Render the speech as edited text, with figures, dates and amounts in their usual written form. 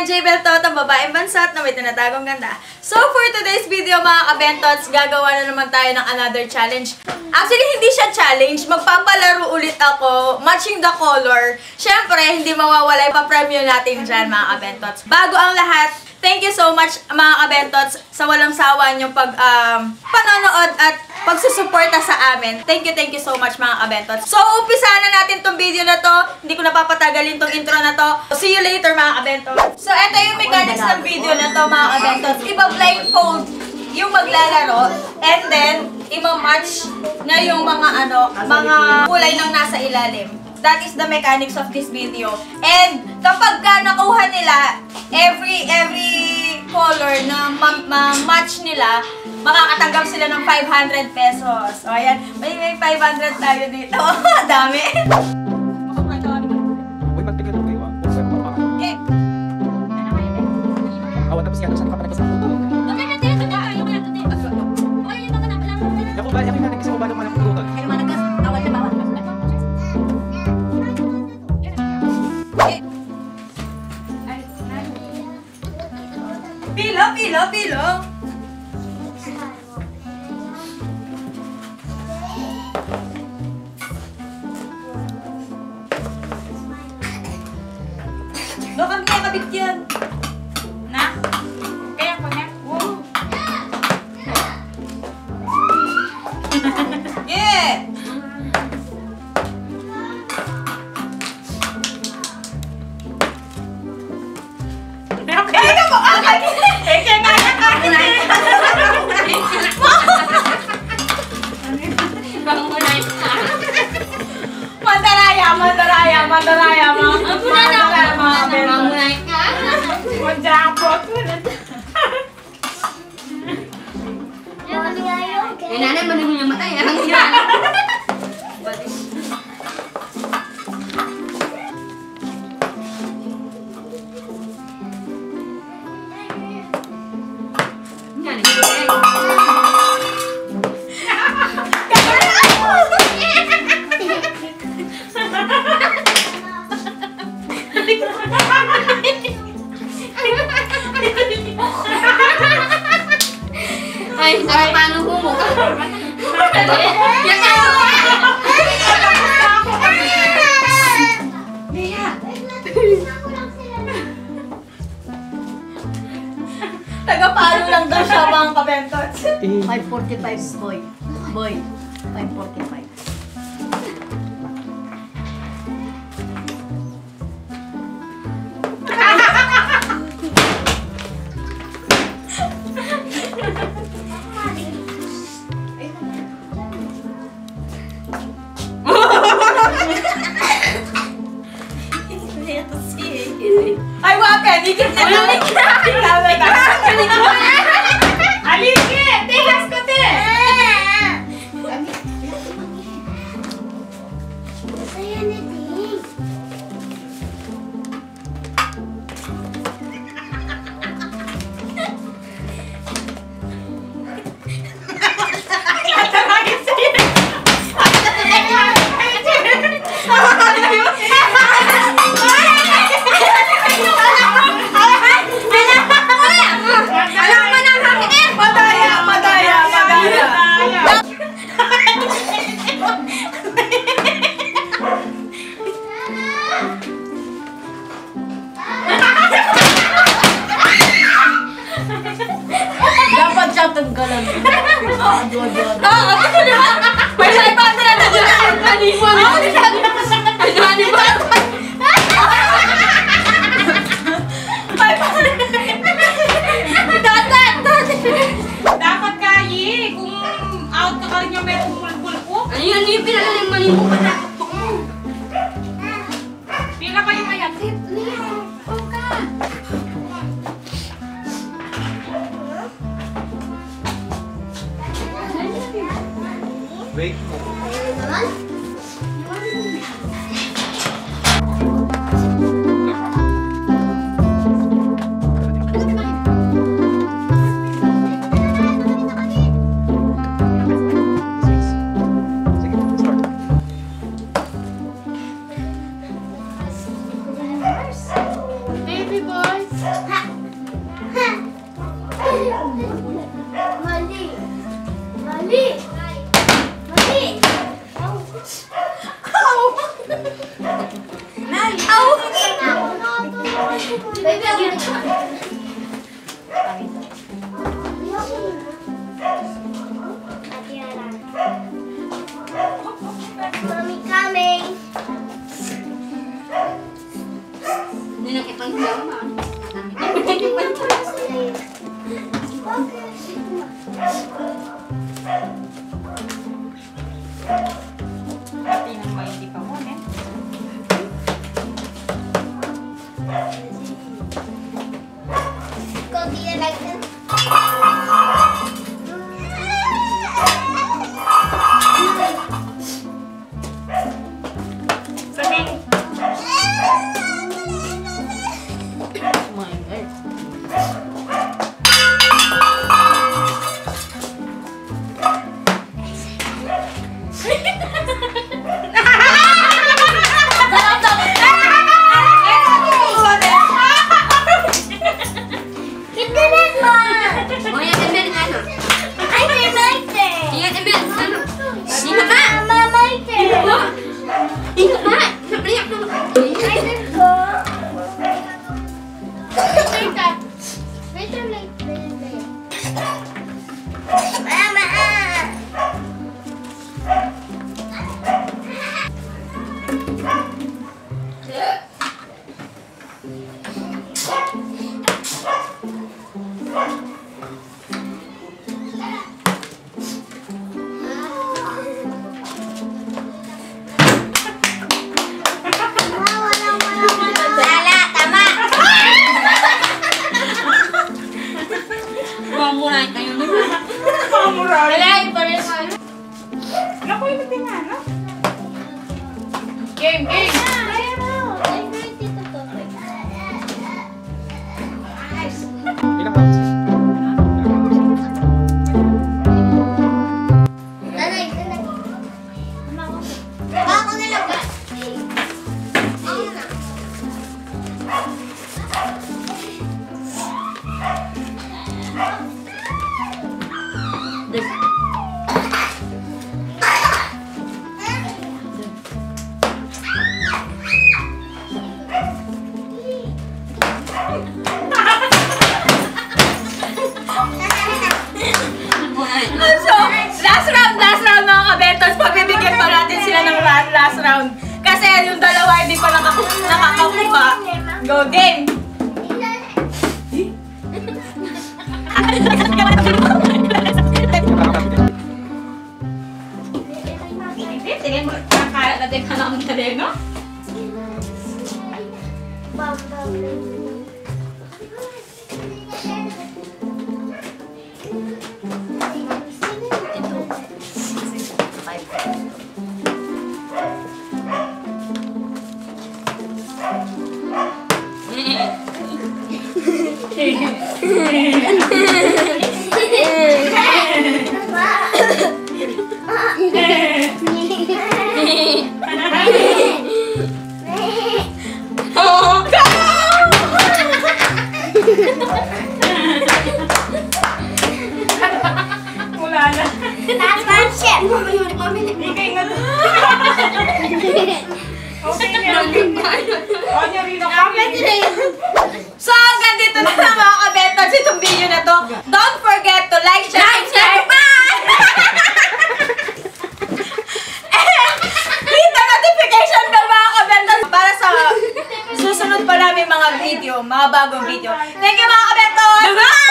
Jaybhel to, ang babaeng bansat na may tinatagong ganda. So for today's video mga kabentots, gagawa na naman tayo ng another challenge. Actually, hindi siya challenge. Magpapalaro ulit ako, matching the color. Siyempre, hindi mawawala yung pa-premyo natin dyan mga kabentots. Bago ang lahat, thank you so much mga kabentots sa walang sawa niyong panonood at pagsusuporta sa amin. Thank you so much mga kabentots. So, umpisahan na natin tong video na to. Hindi ko na papatagalin tong intro na to. See you later mga kabentots. So, eto yung mechanics ng video na to mga kabentots. Iba-blindfold yung maglalaro and then, iba-match na yung mga mga kulay ng nasa ilalim. That is the mechanics of this video. And kapag nakuha nila every color na match nila, makakatanggap sila ng 500 pesos. So ayan, may 500 tayo dito. Dami. Uy, magtigil ko kayo ah. Okay. Awan tapos yan, saan ka pa nagpasaputo? Ako ba, yakin natin kasi mo ba naman ang pulutan? Kaya naman nagkas-awal na bawat. Pilo. Bakit kaya kabit yan? Na? Kaya ko na? Wow. Yeah! Ay, ka mo! Mandaraya, nanay, manunod yung mata yan. Ay, paano humo? Taga-palo lang daw siya mga kabentots. 545 boy. 545. Ay, wapen! Ikit na lang! Aliki! Tigas ko, te! Dapat siya tanggalan. May 500 na dyan! Maniwan! Dapat kayi! Kung out ka rin yung meron pulpul-pul. Ano yun? Yung pinagaling malimu pa na. Pila kayo mayat? Wait. Baby boys. Mali. Mali. Mali. Baby, Mommy coming. Hindi na kitang hiyaw, ma. Pati ng maindi pa mo, eh. Go be like this. My God. Oh, yan, Emel, ano? I can like it. Yan, Emel, ano? Dito ka! Mama like it. Dito ka! Napriyak na. I can go. Later. Later, later. Mama. Mamuray kayo na. Mamuray. Wala, iba rin kayo. Naku, yung tingnan, no? Game, game. Ilang rounds? Ako na lang ba? So, last round mga kabentos. Pabibigyan pa natin sila ng last round. Kasi yung dalawa hindi pa nakakakuha. Go, game! Tingin mo, kakalat natin ka ng taleno? Wala na. Last one, shit. Ikay nga doon. Okay na. O, niya rin ako. So, hanggang dito na lang mga kabentos itong video na to. Don't forget to like, share, subscribe, hit the notification bell mga kabentos para sa susunod pa namin mga video, mga bagong video. Thank you mga kabentos! Bye-bye!